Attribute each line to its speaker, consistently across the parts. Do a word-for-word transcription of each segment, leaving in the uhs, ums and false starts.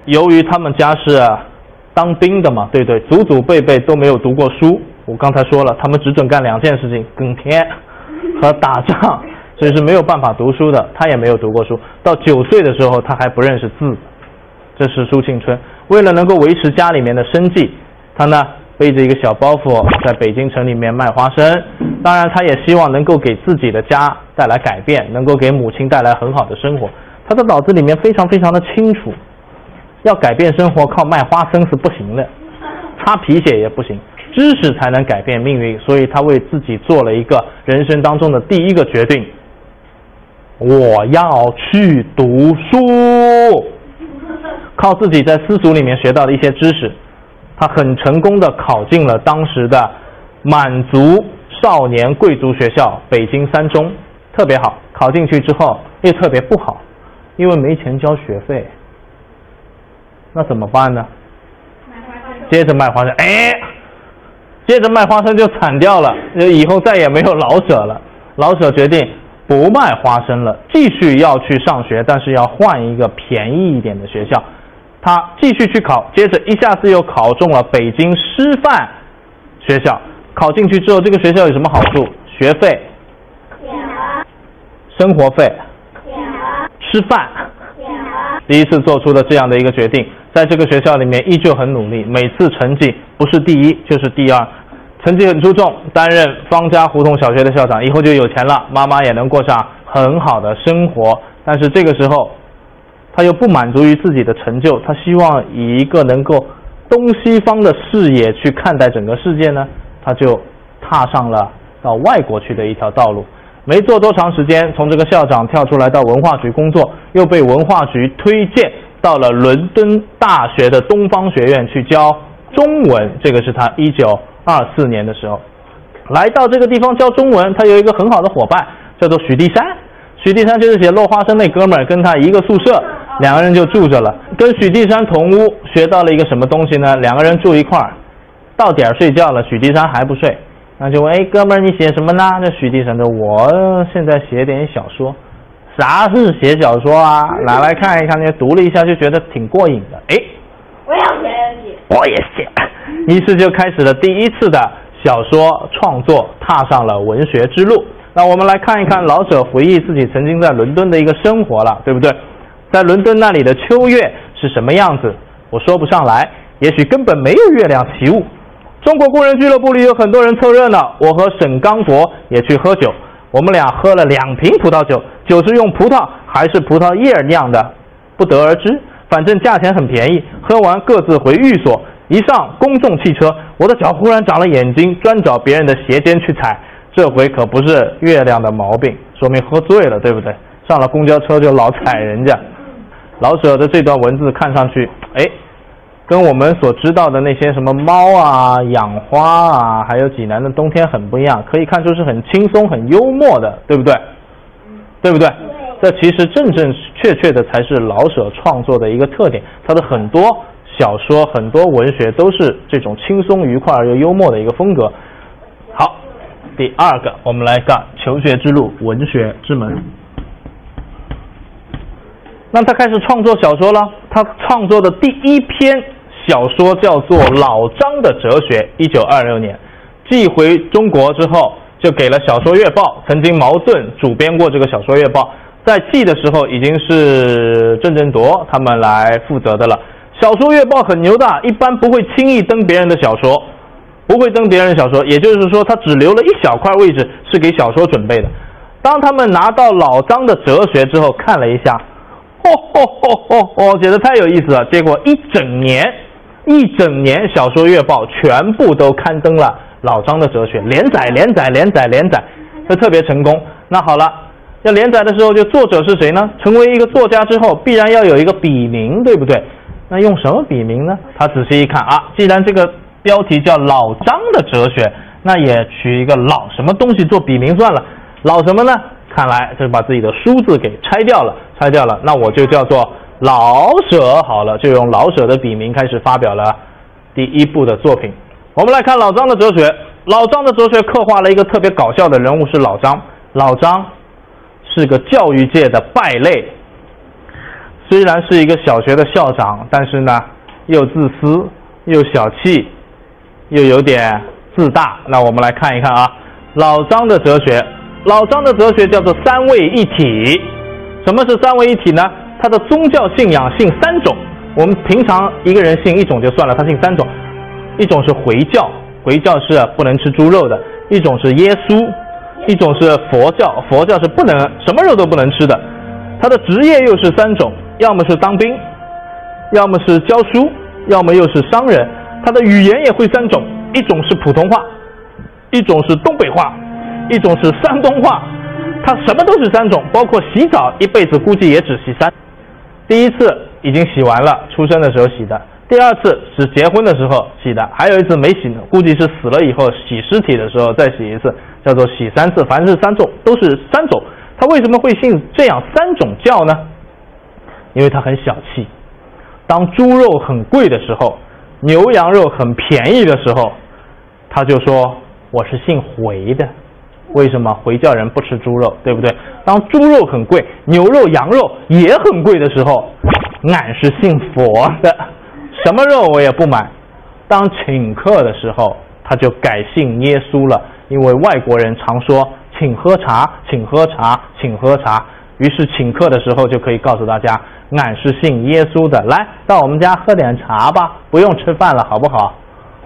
Speaker 1: 由于他们家是当兵的嘛，对不对？祖祖辈辈都没有读过书。我刚才说了，他们只准干两件事情：耕田和打仗，所以是没有办法读书的。他也没有读过书，到九岁的时候他还不认识字。这是苏庆春，为了能够维持家里面的生计，他呢背着一个小包袱在北京城里面卖花生。当然他也希望能够给自己的家带来改变，能够给母亲带来很好的生活。他的脑子里面非常非常的清楚，要改变生活靠卖花生是不行的，擦皮鞋也不行，知识才能改变命运。所以他为自己做了一个人生当中的第一个决定，我要去读书。靠自己在私塾里面学到的一些知识，他很成功的考进了当时的满族少年贵族学校北京三中，特别好。考进去之后又特别不好，因为没钱交学费。那怎么办呢？接着卖花生，哎，接着卖花生就惨掉了，以后再也没有老舍了。老舍决定不卖花生了，继续要去上学，但是要换一个便宜一点的学校。他继续去考，接着一下子又考中了北京师范学校。考进去之后，这个学校有什么好处？学费、生活费、吃饭。第一次做出的这样的一个决定，在这个学校里面依旧很努力，每次成绩不是第一就是第二，成绩很出众，担任方家胡同小学的校长，以后就有钱了，妈妈也能过上很好的生活。但是这个时候他又不满足于自己的成就，他希望以一个能够东西方的视野去看待整个世界呢，他就踏上了到外国去的一条道路。没做多长时间，从这个校长跳出来到文化局工作，又被文化局推荐到了伦敦大学的东方学院去教中文。这个是他一九二四年的时候来到这个地方教中文。他有一个很好的伙伴叫做许地山，许地山就是写落花生那哥们儿，跟他一个宿舍，两个人就住着了。跟许地山同屋，学到了一个什么东西呢？两个人住一块儿，到点睡觉了，许地山还不睡，那就问，哎，哥们儿，你写什么呢？这许地山说，我现在写点小说。啥是写小说啊？拿来看一看，就读了一下，就觉得挺过瘾的。哎，
Speaker 2: 我要写，
Speaker 1: 我也写。于是就开始了第一次的小说创作，踏上了文学之路。那我们来看一看老舍回忆自己曾经在伦敦的一个生活了，对不对？在伦敦那里的秋月是什么样子？我说不上来，也许根本没有月亮起雾。中国工人俱乐部里有很多人凑热闹，我和沈刚博也去喝酒，我们俩喝了两瓶葡萄酒，酒是用葡萄还是葡萄叶酿的，不得而知，反正价钱很便宜。喝完各自回寓所，一上公众汽车，我的脚忽然长了眼睛，专找别人的鞋尖去踩。这回可不是月亮的毛病，说明喝醉了，对不对？上了公交车就老踩人家。老舍的这段文字看上去，哎，跟我们所知道的那些什么猫啊、养花啊，还有济南的冬天很不一样，可以看出是很轻松、很幽默的，对不对？对不对？这其实正正确确的才是老舍创作的一个特点，他的很多小说、很多文学都是这种轻松愉快而又幽默的一个风格。好，第二个，我们来看求学之路，文学之门。那他开始创作小说了，他创作的第一篇小说叫做《老张的哲学》，一九二六年寄回中国之后，就给了《小说月报》，曾经茅盾主编过这个《小说月报》，在寄的时候已经是郑振铎他们来负责的了。《小说月报》很牛的，一般不会轻易登别人的小说，不会登别人的小说，也就是说他只留了一小块位置是给小说准备的。当他们拿到老张的哲学之后，看了一下，哦哦哦哦哦，觉得太有意思了。结果一整年，一整年《小说月报》全部都刊登了老张的哲学，连载连载连载连载，这特别成功。那好了，要连载的时候，就作者是谁呢？成为一个作家之后，必然要有一个笔名，对不对？那用什么笔名呢？他仔细一看啊，既然这个标题叫老张的哲学，那也取一个老什么东西做笔名算了。老什么呢？看来就把自己的书字给拆掉了，拆掉了，那我就叫做老舍好了，就用老舍的笔名开始发表了第一部的作品。我们来看老张的哲学。老张的哲学刻画了一个特别搞笑的人物，是老张。老张是个教育界的败类， 虽然是一个小学的校长，但是呢，又自私，又小气，又有点自大。那我们来看一看啊，老张的哲学，老张的哲学叫做三位一体。什么是三位一体呢？他的宗教信仰信三种。我们平常一个人信一种就算了，他信三种。一种是回教，回教是不能吃猪肉的；一种是耶稣，一种是佛教，佛教是不能什么肉都不能吃的。他的职业又是三种，要么是当兵，要么是教书，要么又是商人。他的语言也会三种，一种是普通话，一种是东北话，一种是山东话。他什么都是三种，包括洗澡，一辈子估计也只洗三。第一次已经洗完了，出生的时候洗的；第二次是结婚的时候洗的，还有一次没洗呢，估计是死了以后洗尸体的时候再洗一次，叫做洗三次。凡是三种都是三种。他为什么会信这样三种教呢？因为他很小气。当猪肉很贵的时候，牛羊肉很便宜的时候，他就说我是信回的。为什么？回教人不吃猪肉，对不对？当猪肉很贵，牛肉羊肉也很贵的时候，俺是信佛的，什么肉我也不买。当请客的时候，他就改信耶稣了，因为外国人常说请喝茶，请喝茶，请喝茶。于是请客的时候就可以告诉大家，俺是信耶稣的，来到我们家喝点茶吧，不用吃饭了，好不好？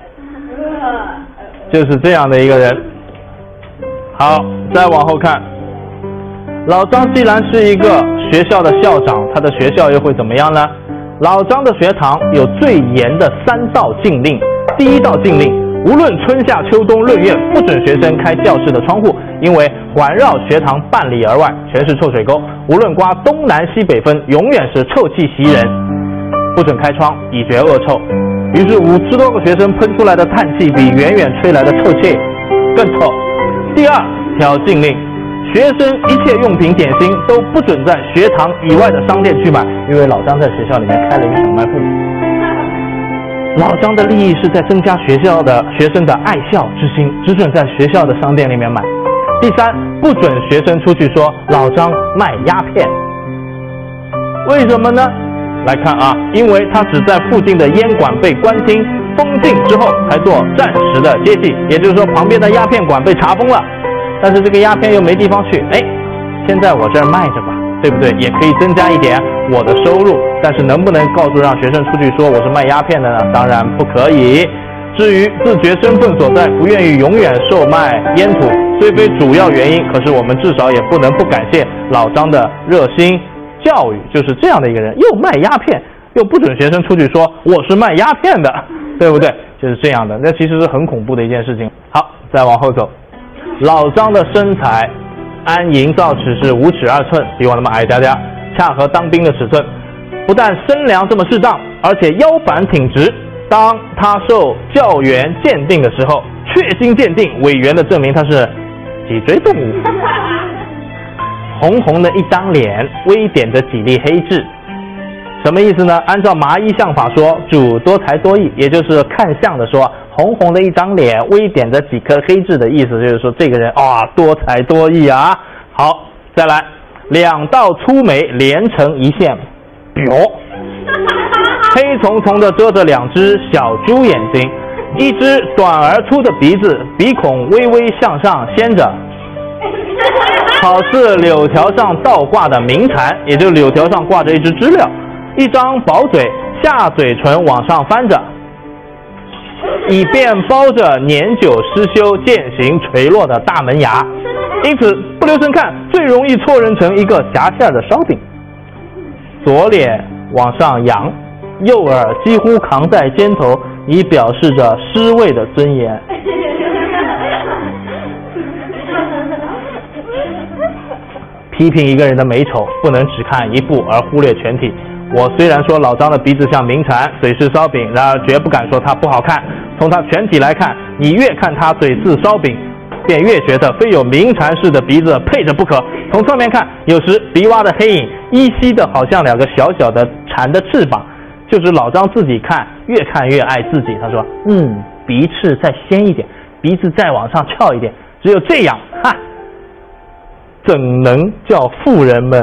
Speaker 1: 就是这样的一个人。好，再往后看，老张既然是一个学校的校长，他的学校又会怎么样呢？老张的学堂有最严的三道禁令。第一道禁令，无论春夏秋冬闰月，不准学生开教室的窗户，因为环绕学堂半里而外全是臭水沟，无论刮东南西北风，永远是臭气袭人，不准开窗，以绝恶臭。于是五十多个学生喷出来的叹气比远远吹来的臭气更臭。第二条禁令，学生一切用品点心都不准在学堂以外的商店去买，因为老张在学校里面开了一个小卖部。老张的利益是在增加学校的学生的爱校之心，只准在学校的商店里面买。第三，不准学生出去说老张卖鸦片。为什么呢？来看啊，因为他只在附近的烟馆被关停封禁之后才做暂时的接济，也就是说旁边的鸦片馆被查封了，但是这个鸦片又没地方去，哎，先在我这儿卖着吧，对不对？也可以增加一点我的收入，但是能不能告诉让学生出去说我是卖鸦片的呢？当然不可以。至于自觉身份所在，不愿意永远售卖烟土，虽非主要原因，可是我们至少也不能不感谢老张的热心教育。就是这样的一个人，又卖鸦片，又不准学生出去说我是卖鸦片的，对不对？就是这样的，那其实是很恐怖的一件事情。好，再往后走，老张的身材按营造尺是五尺二寸，比我那么矮家家，恰合当兵的尺寸。不但身量这么适当，而且腰板挺直。当他受教员鉴定的时候，确经鉴定，委员的证明他是脊椎动物。红红的一张脸，微点着几粒黑痣，什么意思呢？按照麻衣相法说，主多才多艺，也就是看相的说，红红的一张脸，微点着几颗黑痣的意思，就是说这个人啊、哦、多才多艺啊。好，再来，两道粗眉连成一线，表。黑丛丛的遮着两只小猪眼睛，一只短而粗的鼻子，鼻孔微微向上掀着，好似柳条上倒挂的鸣蝉，也就柳条上挂着一只知了。一张薄嘴，下嘴唇往上翻着，以便包着年久失修渐行垂落的大门牙，因此不留神看最容易错认成一个夹馅的烧饼。左脸往上扬，右耳几乎扛在肩头，以表示着尸位的尊严。批评一个人的美丑，不能只看一部而忽略全体。我虽然说老张的鼻子像鸣蝉，嘴是烧饼，然而绝不敢说他不好看。从他全体来看，你越看他嘴似烧饼，便越觉得非有鸣蝉似的鼻子配着不可。从侧面看，有时鼻洼的黑影依稀的好像两个小小的蝉的翅膀。就是老张自己看，越看越爱自己。他说：“嗯，鼻翅再掀一点，鼻子再往上翘一点，只有这样，哈，怎能叫妇人们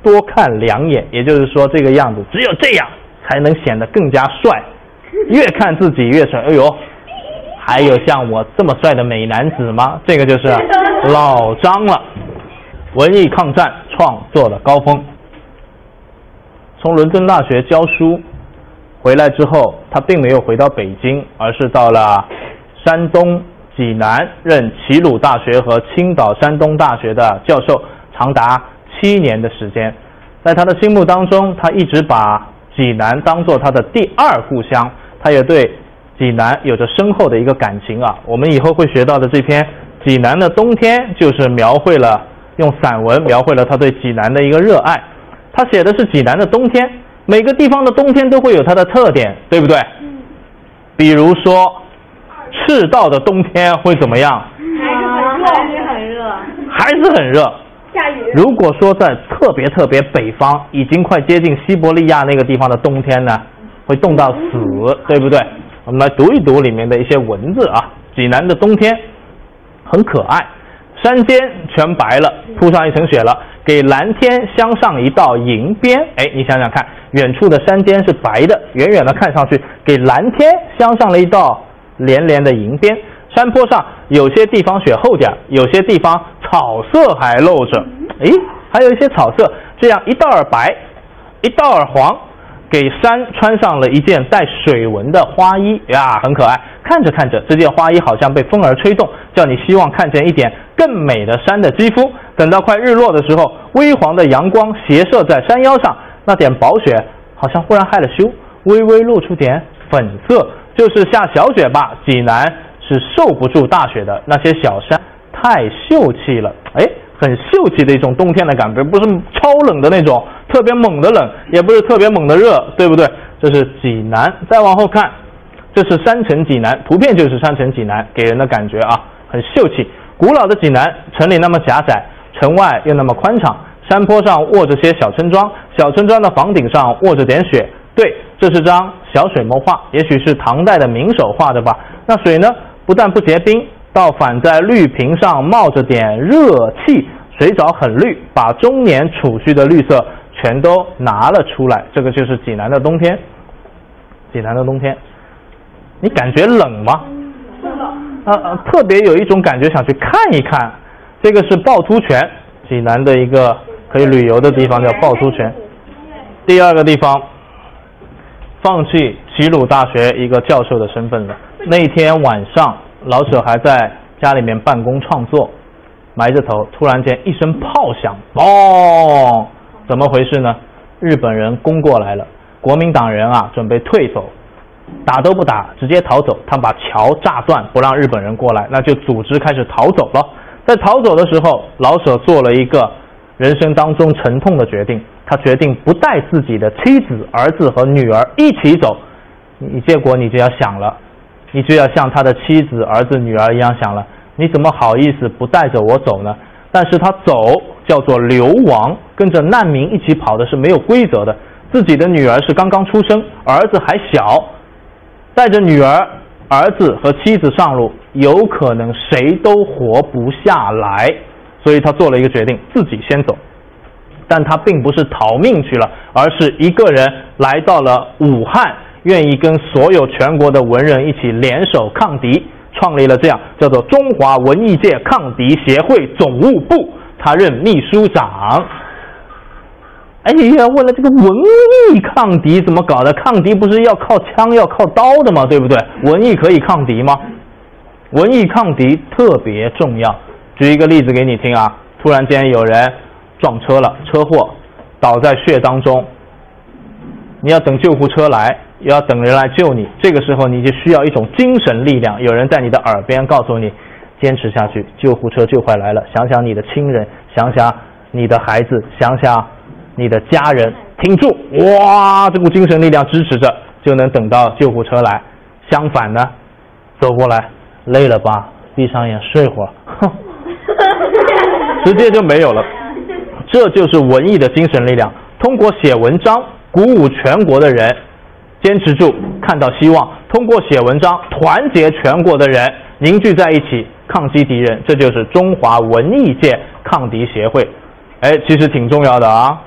Speaker 1: 多看两眼，也就是说这个样子只有这样才能显得更加帅，越看自己越帅。哎呦，还有像我这么帅的美男子吗？这个就是老张了。文艺抗战创作的高峰。从伦敦大学教书回来之后，他并没有回到北京，而是到了山东济南任齐鲁大学和青岛山东大学的教授，长达七年的时间。在他的心目当中，他一直把济南当作他的第二故乡，他也对济南有着深厚的一个感情啊。我们以后会学到的这篇《济南的冬天》，就是描绘了用散文描绘了他对济南的一个热爱。他写的是济南的冬天，每个地方的冬天都会有它的特点，对不对？嗯。比如说，赤道的冬天会怎么样？
Speaker 2: 还是很热。
Speaker 1: 还是很热。
Speaker 2: 下雨。
Speaker 1: 如果说在特别特别北方，已经快接近西伯利亚那个地方的冬天呢，会冻到死，对不对？我们来读一读里面的一些文字啊。济南的冬天很可爱，山间全白了，铺上一层雪了，给蓝天镶上一道银边。哎，你想想看，远处的山间是白的，远远的看上去给蓝天镶上了一道连连的银边。山坡上有些地方雪厚点，有些地方草色还露着，哎，还有一些草色，这样一道儿白，一道儿黄，给山穿上了一件带水纹的花衣呀，很可爱。看着看着，这件花衣好像被风儿吹动，叫你希望看见一点更美的山的肌肤。等到快日落的时候，微黄的阳光斜射在山腰上，那点薄雪好像忽然害了羞，微微露出点粉色，就是下小雪吧。济南是受不住大雪的，那些小山太秀气了，哎，很秀气的一种冬天的感觉，不是超冷的那种特别猛的冷，也不是特别猛的热，对不对？这是济南。再往后看，这是山城济南，图片就是山城济南给人的感觉啊，很秀气。古老的济南，城里那么狭窄，城外又那么宽敞，山坡上卧着些小村庄，小村庄的房顶上卧着点雪。对，这是张小水墨画，也许是唐代的名手画的吧。那水呢，不但不结冰，倒反在绿瓶上冒着点热气，水藻很绿，把中年储蓄的绿色全都拿了出来。这个就是济南的冬天。济南的冬天，你感觉冷吗？啊啊，特别有一种感觉想去看一看。这个是趵突泉，济南的一个可以旅游的地方叫趵突泉。第二个地方，放弃齐鲁大学一个教授的身份了。那天晚上，老舍还在家里面办公创作，埋着头，突然间一声炮响，嘣！怎么回事呢？日本人攻过来了，国民党人啊准备退走，打都不打，直接逃走。他把桥炸断，不让日本人过来，那就组织开始逃走了。在逃走的时候，老舍做了一个人生当中沉痛的决定，他决定不带自己的妻子、儿子和女儿一起走。你结果你就要想了，你就要像他的妻子、儿子、女儿一样想了，你怎么好意思不带着我走呢？但是他走叫做流亡，跟着难民一起跑的是没有规则的。自己的女儿是刚刚出生，儿子还小，带着女儿、儿子和妻子上路，有可能谁都活不下来。所以他做了一个决定，自己先走。但他并不是逃命去了，而是一个人来到了武汉，愿意跟所有全国的文人一起联手抗敌，创立了这样叫做中华文艺界抗敌协会总务部，他任秘书长。哎呀，为了这个文艺抗敌怎么搞的？抗敌不是要靠枪要靠刀的吗？对不对？文艺可以抗敌吗？文艺抗敌特别重要。举一个例子给你听啊，突然间有人撞车了，车祸倒在血当中，你要等救护车来，要等人来救你，这个时候你就需要一种精神力量，有人在你的耳边告诉你坚持下去，救护车就快来了，想想你的亲人，想想你的孩子，想想你的家人，挺住，哇，这股精神力量支持着，就能等到救护车来。相反呢，走过来累了吧，闭上眼睡会儿，哼，直接就没有了。这就是文艺的精神力量，通过写文章鼓舞全国的人坚持住，看到希望，通过写文章团结全国的人凝聚在一起抗击敌人，这就是中华文艺界抗敌协会。哎，其实挺重要的啊。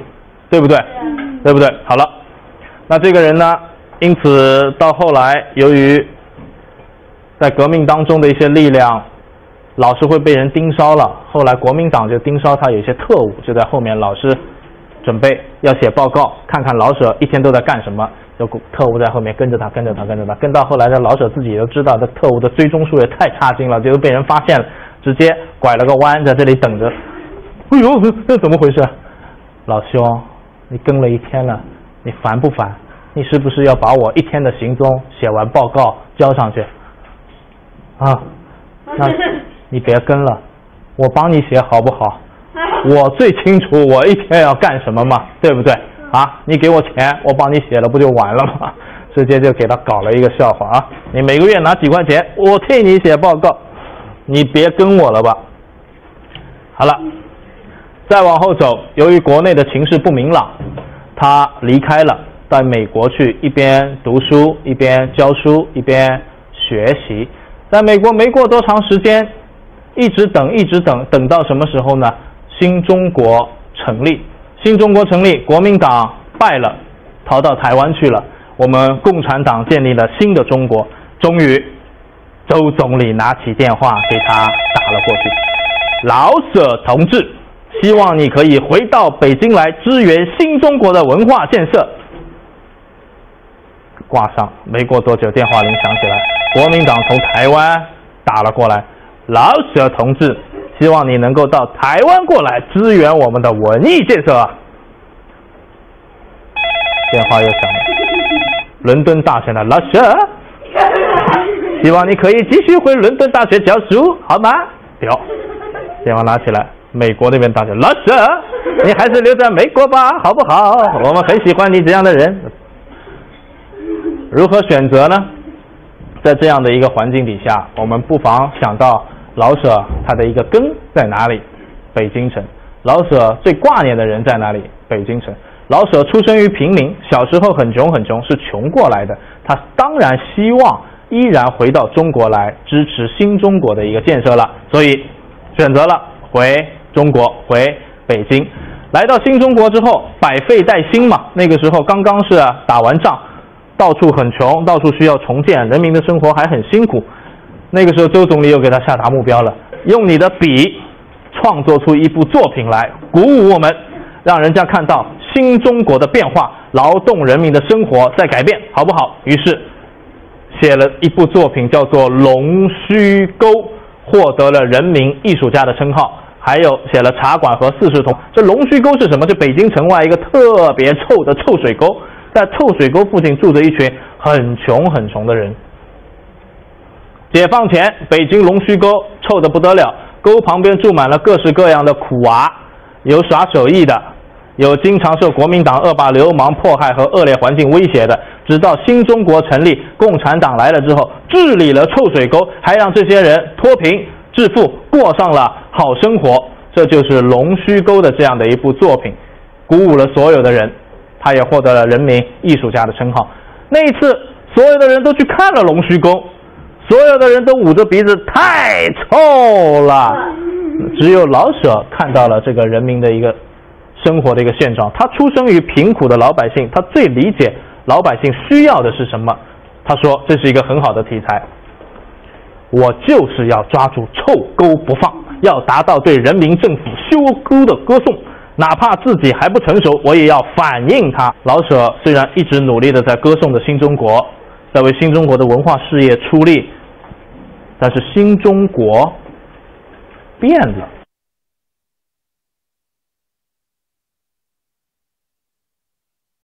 Speaker 1: 对不对？对不对？好了，那这个人呢，因此到后来，由于在革命当中的一些力量，老是会被人盯梢了。后来国民党就盯梢他，有一些特务就在后面老是准备要写报告，看看老舍一天都在干什么。有特务在后面跟着他，跟着他，跟着他，跟到后来的老舍自己也都知道，这特务的追踪术也太差劲了，结果被人发现了，直接拐了个弯，在这里等着。哎呦，这怎么回事？老兄，你跟了一天了，你烦不烦？你是不是要把我一天的行踪写完报告交上去？啊，那你别跟了，我帮你写好不好？我最清楚我一天要干什么嘛，对不对？啊，你给我钱，我帮你写了不就完了吗？直接就给他搞了一个笑话啊！你每个月拿几块钱，我替你写报告，你别跟我了吧。好了，再往后走，由于国内的情势不明朗，他离开了，到美国去，一边读书一边教书一边学习。在美国没过多长时间，一直等一直等，等到什么时候呢？新中国成立。新中国成立，国民党败了，逃到台湾去了。我们共产党建立了新的中国。终于，周总理拿起电话给他打了过去。老舍同志，希望你可以回到北京来支援新中国的文化建设。挂上，没过多久电话铃响起来，国民党从台湾打了过来。老舍同志，希望你能够到台湾过来支援我们的文艺建设啊！电话又响了，伦敦大学的老舍，希望你可以继续回伦敦大学教书，好吗？表，电话拿起来，美国那边大学，老舍，你还是留在美国吧，好不好？我们很喜欢你这样的人。如何选择呢？在这样的一个环境底下，我们不妨想到老舍他的一个根在哪里？北京城。老舍最挂念的人在哪里？北京城。老舍出生于平民，小时候很穷很穷，是穷过来的。他当然希望依然回到中国来支持新中国的一个建设了，所以选择了回中国，回北京。来到新中国之后，百废待兴嘛，那个时候刚刚是打完仗，到处很穷，到处需要重建，人民的生活还很辛苦。那个时候周总理又给他下达目标了，用你的笔创作出一部作品来，鼓舞我们，让人家看到新中国的变化，劳动人民的生活在改变，好不好？于是写了一部作品叫做《龙须沟》，获得了人民艺术家的称号。还有写了《茶馆》和《四世同》。这龙须沟是什么？就北京城外一个特别臭的臭水沟，在臭水沟附近住着一群很穷很穷的人。解放前，北京龙须沟臭得不得了，沟旁边住满了各式各样的苦娃，有耍手艺的，有经常受国民党恶霸流氓迫害和恶劣环境威胁的。直到新中国成立，共产党来了之后，治理了臭水沟，还让这些人脱贫致富，过上了好生活。这就是龙须沟的这样的一部作品，鼓舞了所有的人，他也获得了人民艺术家的称号。那一次所有的人都去看了龙须沟，所有的人都捂着鼻子，太臭了。只有老舍看到了这个人民的一个生活的一个现状。他出生于贫苦的老百姓，他最理解老百姓需要的是什么。他说这是一个很好的题材，我就是要抓住臭沟不放，要达到对人民政府修沟的歌颂，哪怕自己还不成熟，我也要反映它。老舍虽然一直努力的在歌颂着新中国，在为新中国的文化事业出力，但是新中国变了。